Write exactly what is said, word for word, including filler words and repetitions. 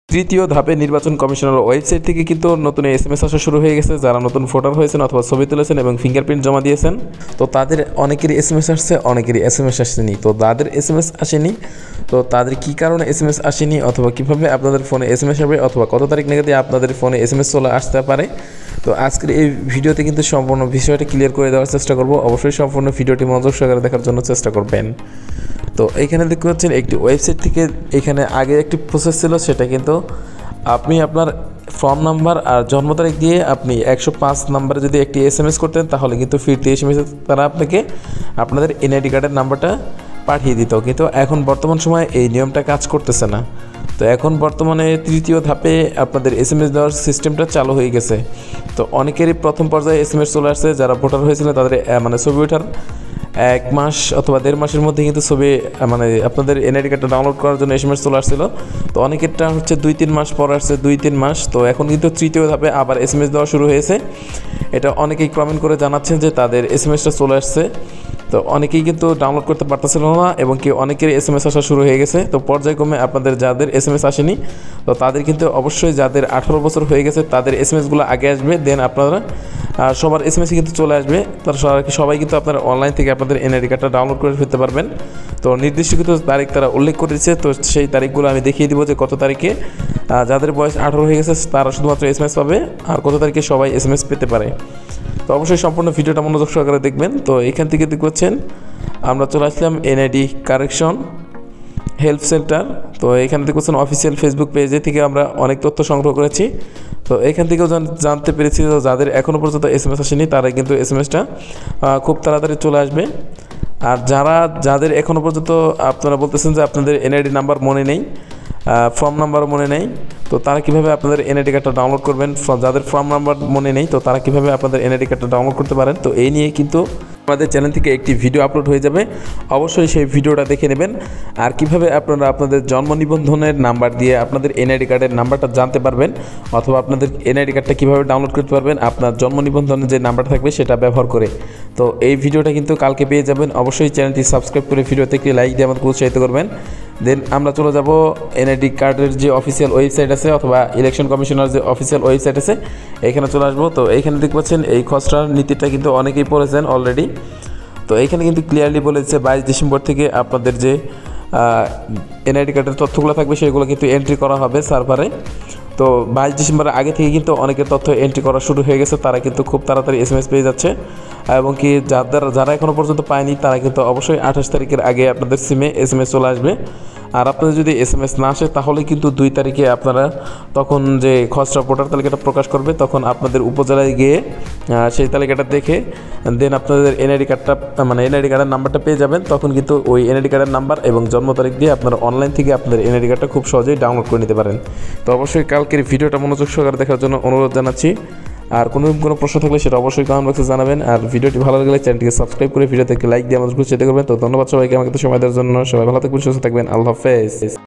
তৃতীয় ধাপে নির্বাচন কমিশনের ওয়েবসাইট থেকে কিন্তু নতুন এসএমএস আসা শুরু হয়ে গেছে। যারা নতুন ভোটার হয়েছেন অথবা ছবি তুলেছেন এবং ফিঙ্গারপ্রিন্ট জমা দিয়েছেন, তো তাদের অনেকেরই এসএমএস আসছে, অনেকেরই এসএমএস আসেনি। তো যাদের এসএমএস আসেনি, তো তাদের কী কারণে এসএমএস আসেনি অথবা কীভাবে আপনাদের ফোনে এসএমএস হবে অথবা কত তারিখ নাগাদ আপনাদের ফোনে এসএমএস চলে আসতে পারে, তো আজকের এই ভিডিওতে কিন্তু সম্পূর্ণ বিষয়টা ক্লিয়ার করে দেওয়ার চেষ্টা করব। অবশ্যই সম্পূর্ণ ভিডিওটি মনোযোগ সহকারে দেখার জন্য চেষ্টা করবেন। তো এইখানে দেখতে পাচ্ছেন একটি ওয়েবসাইট থেকে এখানে আগে একটি প্রসেস ছিল, সেটা কিন্তু আপনি আপনার ফর্ম নাম্বার আর জন্ম তারিখ দিয়ে আপনি একশো পাঁচ নাম্বারে যদি একটি এসএমএস করতেন, তাহলে কিন্তু ফিরতি এসএমএস তারা আপনাকে আপনাদের এনআইডি কার্ডের নাম্বারটা পাঠিয়ে দিত। কিন্তু এখন বর্তমান সময়ে এই নিয়মটা কাজ করতেছে না। তো এখন বর্তমানে তৃতীয় ধাপে আপনাদের এসএমএস দেওয়ার সিস্টেমটা চালু হয়ে গেছে। তো অনেকেরই প্রথম পর্যায়ে এসএমএস চলে আসছে, যারা ভোটার হয়েছিলেন তাদের মানে ছবি ওঠার এক মাস অথবা দেড় মাসের মধ্যে কিন্তু ছবি মানে আপনাদের এনআইডি কার্ডটা ডাউনলোড করার জন্য এসএমএস চলে আসছিল। তো অনেকেরটা হচ্ছে দুই তিন মাস পর আসছে, দুই তিন মাস। তো এখন কিন্তু তৃতীয় ধাপে আবার এসএমএস দেওয়া শুরু হয়েছে। এটা অনেকেই কমেন্ট করে জানাচ্ছেন যে তাদের এসএমএসটা চলে আসছে। তো অনেকেই কিন্তু ডাউনলোড করতে পারতেছিল না এবং কি অনেকের এসএমএস আসা শুরু হয়ে গেছে। তো পর্যায়ক্রমে আপনাদের যাদের এসএমএস আসেনি, তো তাদের কিন্তু অবশ্যই যাদের আঠারো বছর হয়ে গেছে তাদের এসএমএসগুলো আগে আসবে, দেন আপনারা সবার এসএমএস কিন্তু চলে আসবে। তারা সবাই কিন্তু আপনারা অনলাইন থেকে আপনাদের এনআইডি কার্ডটা ডাউনলোড করে ফেলতে পারবেন। তো নির্দিষ্ট কিছু তারিখ তারা উল্লেখ করেছে, তো সেই তারিখগুলো আমি দেখিয়ে দিব যে কত তারিখে যাদের বয়স আঠারো হয়ে গেছে তারা শুধুমাত্র এসএমএস পাবে আর কত তারিখে সবাই এসএমএস পেতে পারে। তো অবশ্যই সম্পূর্ণ ভিডিওটা মনোযোগ সহকারে দেখবেন। তো এখান থেকে দেখতে পাচ্ছেন আমরা চলে আসলাম এনআইডি কারেকশন হেল্প সেন্টার। তো এখানে দেখতে পাচ্ছেন অফিসিয়াল ফেসবুক পেজে থেকে আমরা অনেক তথ্য সংগ্রহ করেছি। তো এখান থেকেও জানতে পেরেছি যে যাদের এখনও পর্যন্ত এসএমএস আসেনি তারা কিন্তু এসএমএসটা খুব তাড়াতাড়ি চলে আসবে। আর যারা যাদের এখনও পর্যন্ত আপনারা বলতেছেন যে আপনাদের এনআইডি নাম্বার মনে নেই, ফর্ম নাম্বারও মনে নেই, তো তারা কীভাবে আপনাদের এনআইডি কার্ডটা ডাউনলোড করবেন, যাদের ফর্ম নাম্বার মনে নেই তো তারা কীভাবে আপনাদের এনআইডি কার্ডটা ডাউনলোড করতে পারেন, তো এই নিয়ে কিন্তু আমাদের চ্যানেল থেকে একটি ভিডিও আপলোড হয়ে যাবে। অবশ্যই সেই ভিডিওটা দেখে নেবেন। আর কিভাবে আপনারা আপনাদের জন্ম নিবন্ধনের নাম্বার দিয়ে আপনাদের এনআইডি কার্ডের নাম্বারটা জানতে পারবেন অথবা আপনাদের এনআইডি কার্ডটা কীভাবে ডাউনলোড করতে পারবেন আপনার জন্ম নিবন্ধনের যে নাম্বারটা থাকবে সেটা ব্যবহার করে, তো এই ভিডিওটা কিন্তু কালকে পেয়ে যাবেন। অবশ্যই চ্যানেলটি সাবস্ক্রাইব করে ভিডিওতে একটি লাইক দিয়ে আমাকে উৎসাহিত করবেন। দেন আমরা চলে যাব এনআইডি কার্ডের যে অফিসিয়াল ওয়েবসাইট আছে অথবা ইলেকশন কমিশনার যে অফিসিয়াল ওয়েবসাইট আছে এখানে চলে আসবো। তো এইখানে দেখতে পাচ্ছেন এই খসড়ার নীতিটা কিন্তু অনেকেই পড়েছেন অলরেডি। তো এইখানে কিন্তু ক্লিয়ারলি বলেছে বাইশ ডিসেম্বর থেকে আপনাদের যে এনআইডি কার্ডের তথ্যগুলো থাকবে সেগুলো কিন্তু এন্ট্রি করা হবে সার্ভারে। তো বাইশ ডিসেম্বরের আগে থেকে কিন্তু অনেকের তথ্য এন্ট্রি করা শুরু হয়ে গেছে, তারা কিন্তু খুব তাড়াতাড়ি এসএমএস পেয়ে যাচ্ছে। এবং কি যাদের যারা এখনও পর্যন্ত পায়নি তারা কিন্তু অবশ্যই আঠাশ তারিখের আগে আপনাদের সিমে এসএমএস চলে আসবে। আর আপনাদের যদি এসএমএস না আসে তাহলে কিন্তু দুই তারিখে আপনারা তখন যে খসড়া ভোটার তালিকাটা প্রকাশ করবে তখন আপনাদের উপজেলায় গিয়ে সেই তালিকাটা দেখে দেন আপনাদের এনআইডি কার্ডটা মানে এনআইডি কার্ডের নাম্বারটা পেয়ে যাবেন। তখন কিন্তু ওই এনআইডি কার্ডের নাম্বার এবং জন্ম তারিখ দিয়ে আপনারা অনলাইন থেকে আপনাদের এনআইডি কার্ডটা খুব সহজেই ডাউনলোড করে নিতে পারেন। তো অবশ্যই কালকের ভিডিওটা মনোযোগ সহকারে দেখার জন্য অনুরোধ জানাচ্ছি। আর কোনো কোনো প্রশ্ন থাকলে সেটা অবশ্যই কমেন্ট বক্সে জানাবেন। আর ভিডিওটি ভালো লাগলে চ্যানেলটিকে সাবস্ক্রাইব করে ভিডিওতে লাইক দিয়ে আমাদের খুশি করবেন। তো ধন্যবাদ সবাইকে আমাকে তো সময় দেওয়ার জন্য। সবাই ভালো থাকবেন, সুস্থ থাকবেন। আল্লাহ হাফেজ।